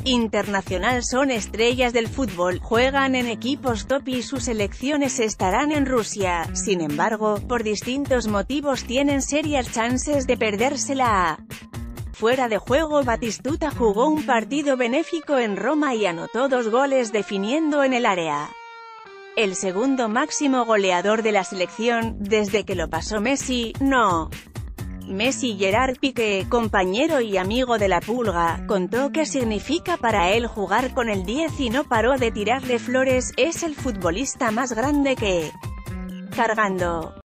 internacional son estrellas del fútbol, juegan en equipos top y sus selecciones estarán en Rusia. Sin embargo, por distintos motivos tienen serias chances de perdérsela. Fuera de juego, Batistuta jugó un partido benéfico en Roma y anotó 2 goles definiendo en el área. El segundo máximo goleador de la selección, desde que lo pasó Messi, no. Messi. Gerard Piqué, compañero y amigo de la Pulga, contó qué significa para él jugar con el 10 y no paró de tirarle flores. Es el futbolista más grande que... cargando.